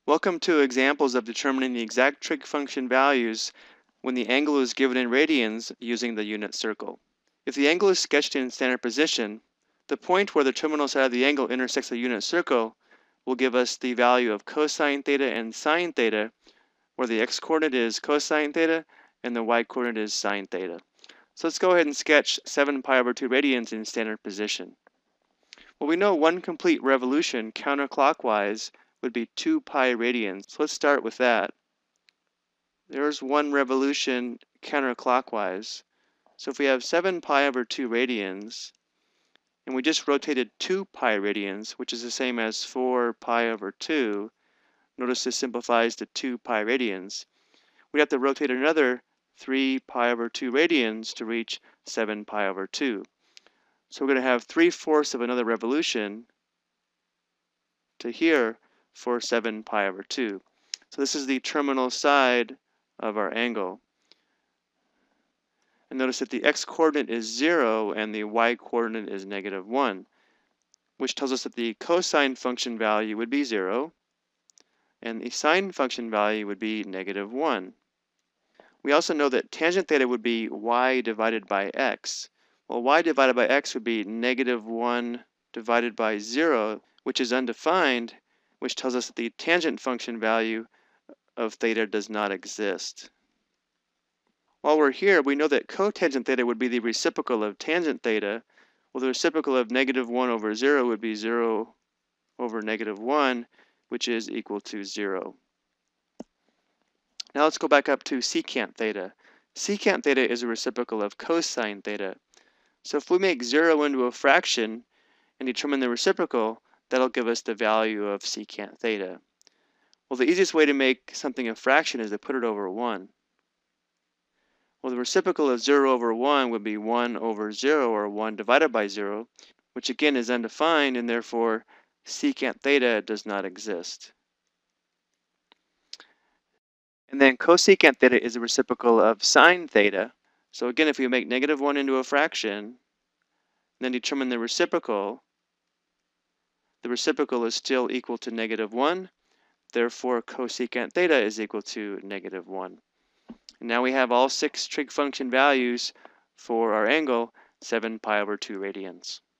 Welcome to examples of determining the exact trig function values when the angle is given in radians using the unit circle. If the angle is sketched in standard position, the point where the terminal side of the angle intersects the unit circle will give us the value of cosine theta and sine theta, where the x-coordinate is cosine theta and the y-coordinate is sine theta. So let's go ahead and sketch 7 pi over 2 radians in standard position. Well, we know one complete revolution counterclockwise would be 2 pi radians. So let's start with that. There's one revolution counterclockwise. So if we have 7 pi over 2 radians, and we just rotated 2 pi radians, which is the same as 4 pi over 2, notice this simplifies to 2 pi radians. We'd have to rotate another 3 pi over 2 radians to reach 7 pi over 2. So we're going to have 3/4 of another revolution to here for 7 pi over 2. So this is the terminal side of our angle. And notice that the x-coordinate is 0 and the y-coordinate is -1, which tells us that the cosine function value would be 0 and the sine function value would be -1. We also know that tangent theta would be y divided by x. Well, y divided by x would be -1 divided by 0, which is undefined, which tells us that the tangent function value of theta does not exist. While we're here, we know that cotangent theta would be the reciprocal of tangent theta. Well, the reciprocal of -1 over 0 would be 0 over -1, which is equal to 0. Now let's go back up to secant theta. Secant theta is a reciprocal of cosine theta. So if we make 0 into a fraction and determine the reciprocal, that'll give us the value of secant theta. Well, the easiest way to make something a fraction is to put it over 1. Well, the reciprocal of 0 over 1 would be 1 over 0, or 1 divided by 0, which again is undefined, and therefore secant theta does not exist. And then cosecant theta is a reciprocal of sine theta. So again, if we make -1 into a fraction, and then determine the reciprocal is still equal to -1. Therefore, cosecant theta is equal to -1. And now we have all 6 trig function values for our angle, 7 pi over 2 radians.